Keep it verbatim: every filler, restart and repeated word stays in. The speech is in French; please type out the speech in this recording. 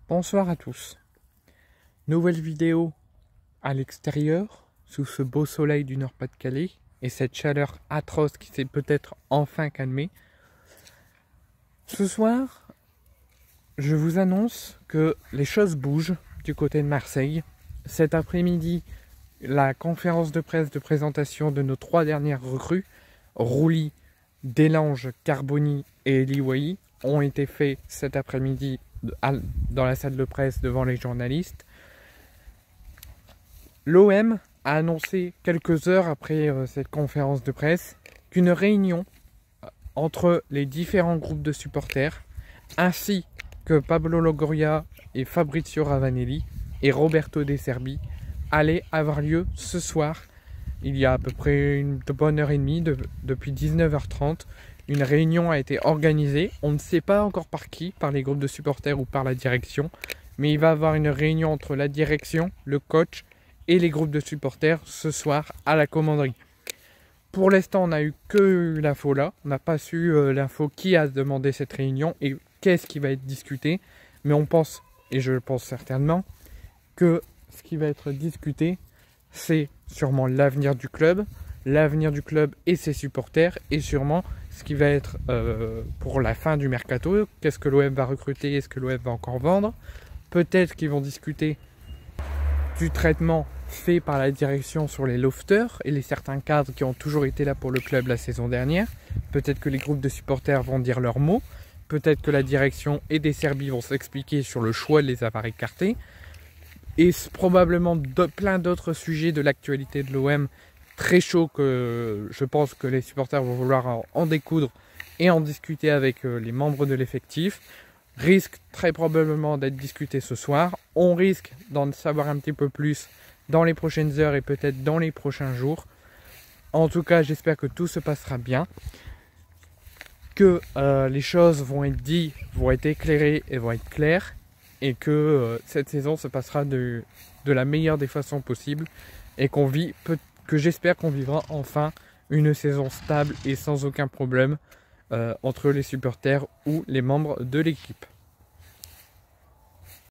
Bonsoir à tous. Nouvelle vidéo à l'extérieur, sous ce beau soleil du Nord-Pas-de-Calais et cette chaleur atroce qui s'est peut-être enfin calmée. Ce soir, je vous annonce que les choses bougent du côté de Marseille. Cet après-midi, la conférence de presse de présentation de nos trois dernières recrues, Roulis, Delange, Carboni et Eliwahi, ont été faits cet après-midi dans la salle de presse devant les journalistes. L'O M a annoncé quelques heures après euh, cette conférence de presse qu'une réunion entre les différents groupes de supporters ainsi que Pablo Longoria et Fabrizio Ravanelli et Roberto De Zerbi allait avoir lieu ce soir. Il y a à peu près une bonne heure et demie, de, depuis dix-neuf heures trente. Une réunion a été organisée, on ne sait pas encore par qui, par les groupes de supporters ou par la direction, mais il va y avoir une réunion entre la direction, le coach et les groupes de supporters ce soir à la commanderie. Pour l'instant, on n'a eu que l'info là, on n'a pas su euh, l'info qui a demandé cette réunion et qu'est-ce qui va être discuté, mais on pense, et je le pense certainement, que ce qui va être discuté, c'est sûrement l'avenir du club, l'avenir du club et ses supporters, et sûrement ce qui va être euh, pour la fin du mercato, qu'est-ce que l'O M va recruter, est-ce que l'O M va encore vendre. Peut-être qu'ils vont discuter du traitement fait par la direction sur les lofters et les certains cadres qui ont toujours été là pour le club la saison dernière. Peut-être que les groupes de supporters vont dire leurs mots. Peut-être que la direction et De Zerbi vont s'expliquer sur le choix de les avoir écartés. Et probablement de, plein d'autres sujets de l'actualité de l'O M très chaud que je pense que les supporters vont vouloir en, en découdre et en discuter avec euh, les membres de l'effectif. Risque très probablement d'être discuté ce soir. On risque d'en savoir un petit peu plus dans les prochaines heures et peut-être dans les prochains jours. En tout cas, j'espère que tout se passera bien, que euh, les choses vont être dites, vont être éclairées et vont être claires, et que euh, cette saison se passera de, de la meilleure des façons possibles et qu'on vit, peut, que j'espère qu'on vivra enfin une saison stable et sans aucun problème euh, entre les supporters ou les membres de l'équipe.